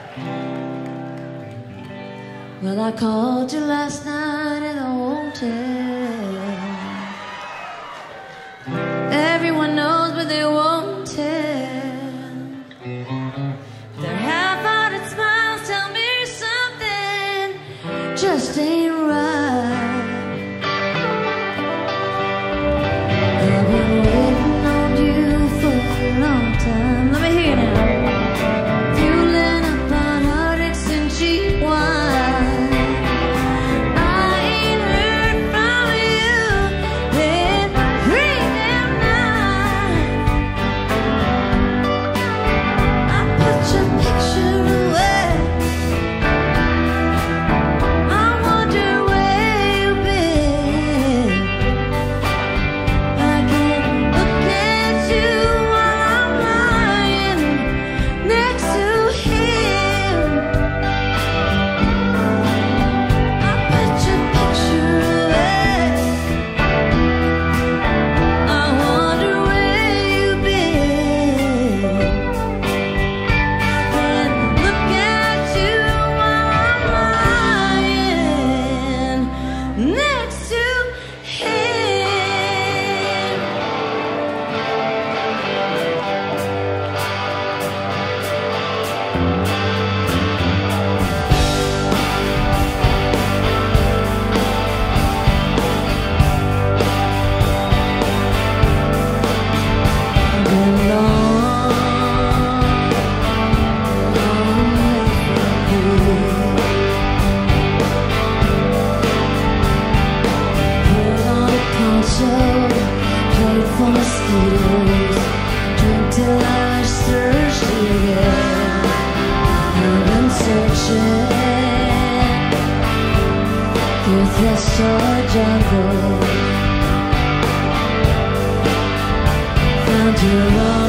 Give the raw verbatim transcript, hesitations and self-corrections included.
Well, I called you last night and I won't tell. Everyone knows, but they won't tell. Their half-hearted smiles tell me something just ain't right. I've been waiting on you for a long time. Let me hear now. Fueling up on heartaches and cheap wine. I ain't heard from you in three damn nights. I put your picture away. I wonder where you've been. I can't look at you while I'm lying next to him. I put your picture away. I wonder where you've been. I can't look at you while I'm lying next to him. Been long, long way from you. Put on a poncho, played for mosquitoes, drink till I was thirsty again. I've been searching through this old jungle. Found your love.